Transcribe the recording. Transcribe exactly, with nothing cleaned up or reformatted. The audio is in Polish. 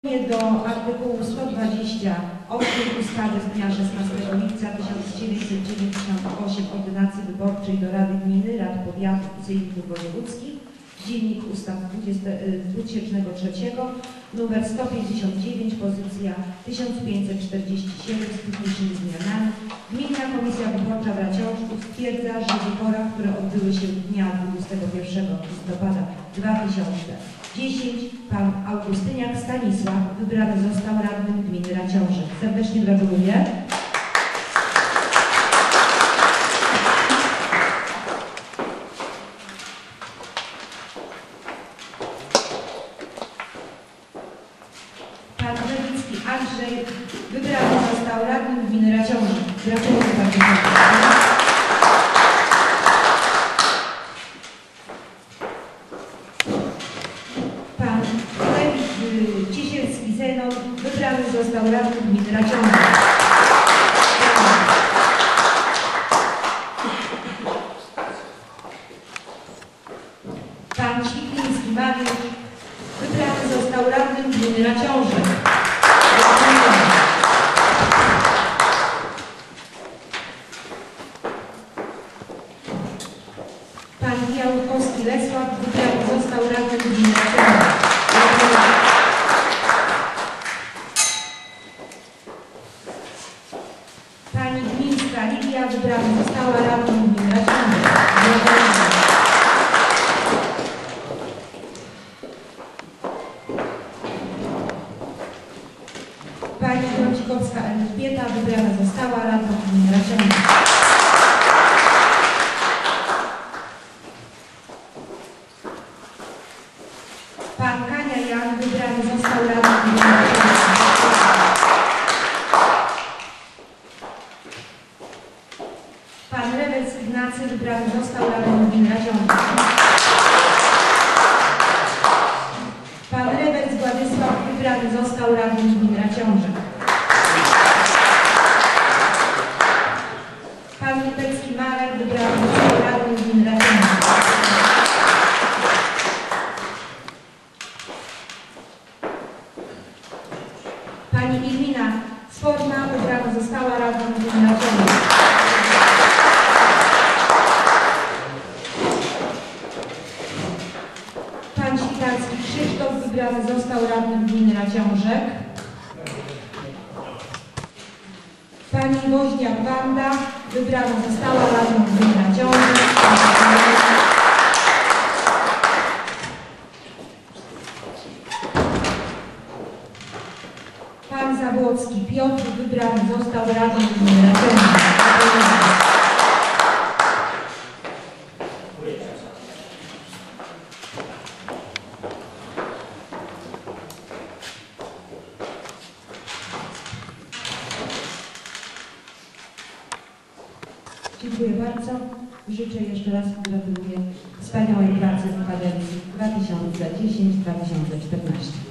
Do artykułu sto dwadzieścia osiem ustawy z dnia szesnastego lipca tysiąc dziewięćset dziewięćdziesiątego ósmego Ordynacji Wyborczej do Rady Gminy, Rad Powiatów i Sejmików Wojewódzkich, Dziennik Ustaw dwa tysiące trzeciego, numer sto pięćdziesiąt dziewięć, pozycja tysiąc pięćset czterdzieści siedem z technicznymi zmianami. Gminna Komisja Wyborcza w Raciążku stwierdza, że w wyborach, które odbyły się dnia dwudziestego pierwszego listopada dwa tysiące dziesiątego, pan Augustyniak Stanisław wybrany został radnym gminy Raciążek. Serdecznie gratuluję. Pan Lewicki Andrzej wybrany został radnym gminy Raciążek. Gratuluję bardzo serdecznie. Pan Ciesielski Zenon wybrany został radnym gminy Raciążek. Pan Świkliński Mariusz wybrany został radnym gminy Raciążek. Pan Jałkowski Lesław wybrany został radnym gminy Raciążek. Pani Gmińska Lidia wybrana została radną gminy Raciążek. Pani Grącikowska Elżbieta wybrana została radną gminy Raciążek. Pan Kania Jan wybrany został radnym gminy Raciążek. Pan Rewec Ignacy wybrany został radnym gminy Raciążek. Pan Rewec Władysław wybrany został radnym gminy Raciążek. Pan Lipecki Marek wybrany został radnym gminy Raciążek. Pani Irmina Sforna wybrana została radną gminy Raciążek. Pan Świtarski Krzysztof wybrany został radnym gminy Raciążek. Pani Woźniak Wanda wybrana została radną gminy Raciążek. Pan Zabłocki Piotr wybrany został radnym gminy Raciążek. Dziękuję bardzo. Życzę jeszcze raz, gratuluję wspaniałej pracy w kadencji dwa tysiące dziesiątej do dwa tysiące czternastej.